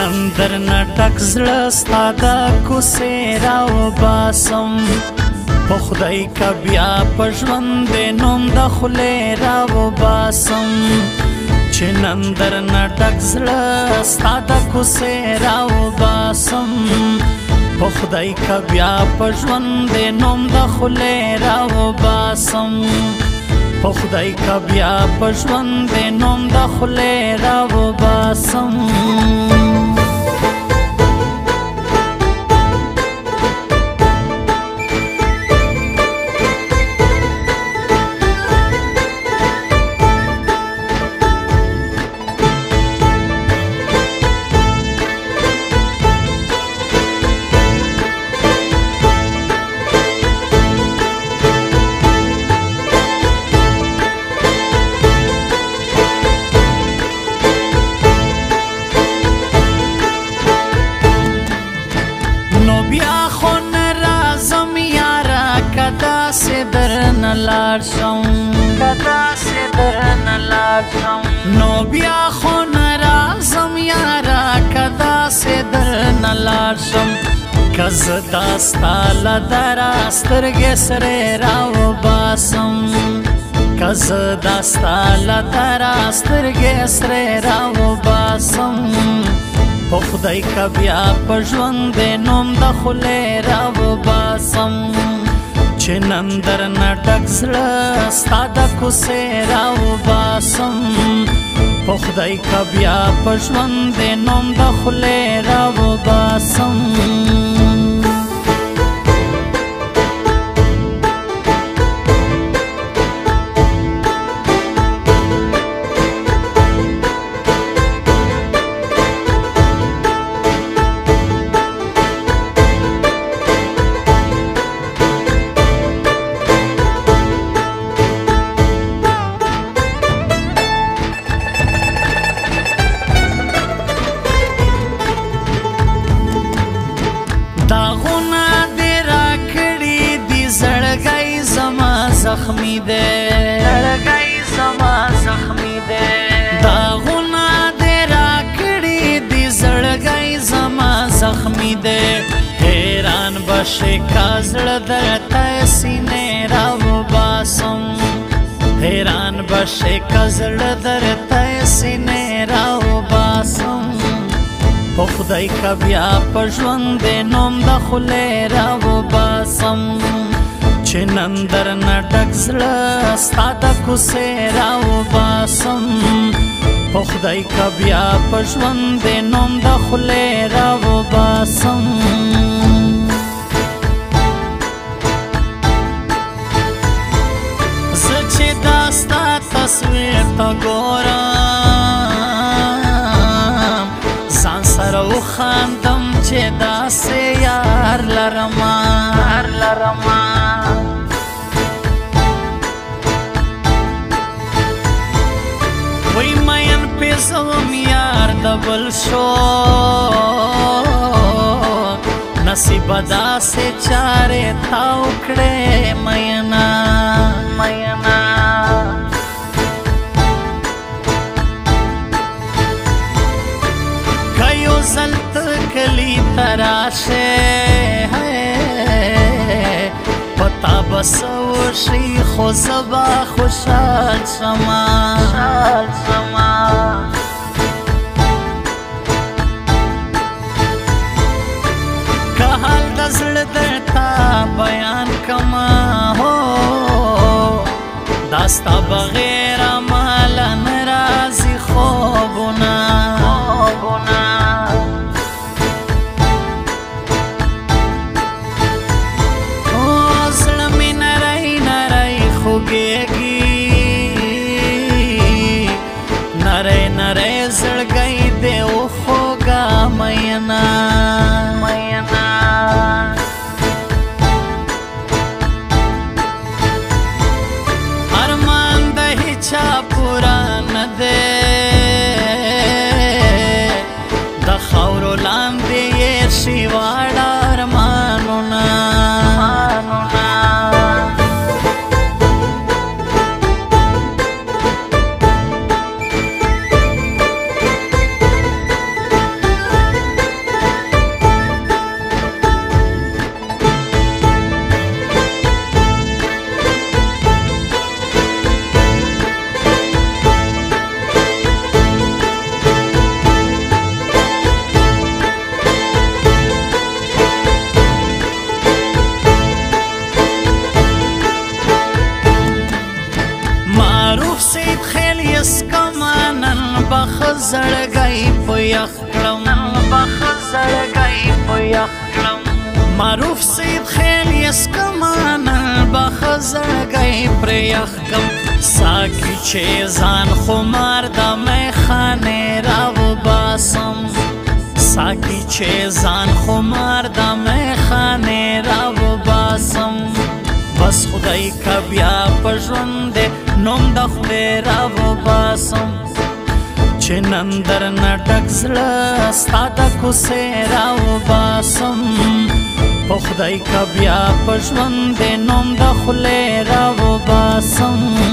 نن درنه ډک زړه ستا د کوڅې راوباسم په خدای که بیا په ژوند دې نوم د خولې راوباسم چې نن درنه ډک زړه ستا د کوڅې راوباسم په خدای که بیا په ژوند دې نوم د خولې راوباسم په خدای که بیا په ژوند دې نوم د خولې راوباسم نو بیا خو نه راځم یاره که داسې درنه لاړ شم که زه دا ستا له دره سترګې سرې راوباسم که زه دا ستا له دره سترګې سرې راوباسم په خدای که بیا په ژوند دې نوم د خولې راوباسم چې نن درنه ډک زړه ستا د کوڅې راوباسم په خدای که بیا په ژوند دې نوم د خولې راوباسم زخمی دے زړګی زما زخمی دے داغونه دې راکړي دي زړګی زما زخمی دے حیران بشې کا زړه درته سینې راوباسم حیران بشې کا زړه درته سینې راوباسم په خدای که بیا په ژوند دې نوم د خولې راوباسم چې نن درنه ډک زړه ستا د کوڅې راوباسم په خدای که بیا په ژوند دې نوم د خولې راوباسم زه چې دا ستا تصویر ته ګورم ځان سره وخاندم چې داسې یار لرمه وی مین پیزم یار دبل شو نصیب داسې چارې تا وکړې مینا که یو ځل ته کلي ته راشې پتا بس وشي خو زه به خوشحال شمه که حال د زړه درته بیان کما هو دا ستا بغیر ماله نه راځي خوبونه نری زړګی دې وخوږه مینا ارمان د هیچا پورا نه دی د خاورو لاندې یې شي واړه ارمانونه بخ زړګی په یخ کړم بخ زړګی په یخ کړم معروف سید خیل یسکمان بخ زړګی پر یخ کم ساکی چې ځان خمار د میخانې راو باسم ساکی چې ځان خمار د میخانې راو باسم بس خدای کا بیا په ژوند نوم د خدای راو باسم چې نن درنه ډک زړه ستا د کوڅې راو باسم په خدای کا بیا په ژوند نوم د خدای راو باسم